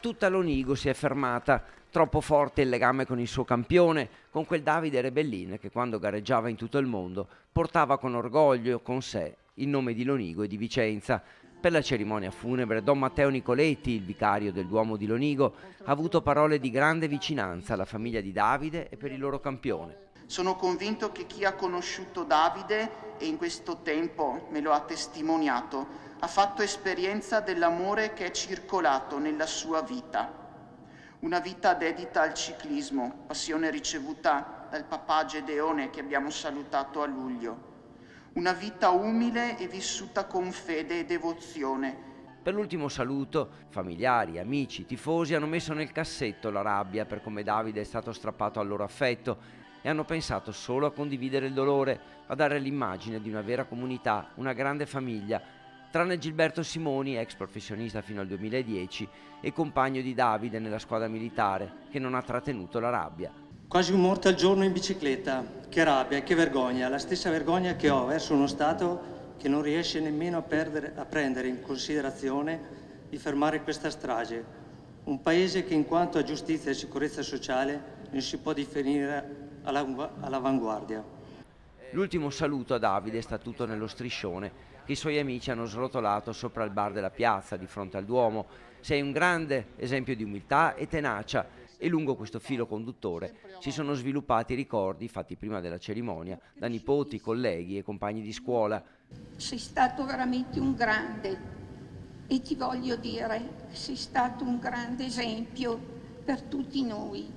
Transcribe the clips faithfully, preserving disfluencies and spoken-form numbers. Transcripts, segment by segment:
tutta Lonigo si è fermata. Troppo forte il legame con il suo campione, con quel Davide Rebellin che quando gareggiava in tutto il mondo portava con orgoglio con sé il nome di Lonigo e di Vicenza. Per la cerimonia funebre Don Matteo Nicoletti, il vicario del Duomo di Lonigo, ha avuto parole di grande vicinanza alla famiglia di Davide e per il loro campione. Sono convinto che chi ha conosciuto Davide, e in questo tempo me lo ha testimoniato, ha fatto esperienza dell'amore che è circolato nella sua vita. Una vita dedita al ciclismo, passione ricevuta dal papà Gedeone che abbiamo salutato a luglio. Una vita umile e vissuta con fede e devozione. Per l'ultimo saluto, familiari, amici, tifosi hanno messo nel cassetto la rabbia per come Davide è stato strappato al loro affetto e hanno pensato solo a condividere il dolore, a dare l'immagine di una vera comunità, una grande famiglia, tranne Gilberto Simoni, ex professionista fino al duemiladieci e compagno di Davide nella squadra militare, che non ha trattenuto la rabbia. Quasi un morto al giorno in bicicletta, che rabbia, che vergogna, la stessa vergogna che ho verso uno Stato che non riesce nemmeno a, perdere, a prendere in considerazione di fermare questa strage. Un paese che in quanto a giustizia e sicurezza sociale non si può definire all'avanguardia. L'ultimo saluto a Davide è stato nello striscione che i suoi amici hanno srotolato sopra il bar della piazza di fronte al Duomo. Sei un grande esempio di umiltà e tenacia e lungo questo filo conduttore si sono sviluppati ricordi fatti prima della cerimonia da nipoti, colleghi e compagni di scuola. Sei stato veramente un grande e ti voglio dire che sei stato un grande esempio per tutti noi.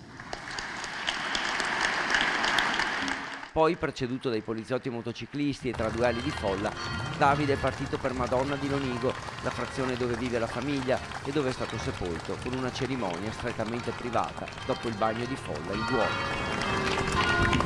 Poi, preceduto dai poliziotti motociclisti e tra duelli di folla, Davide è partito per Madonna di Lonigo, la frazione dove vive la famiglia e dove è stato sepolto con una cerimonia strettamente privata dopo il bagno di folla in Duomo.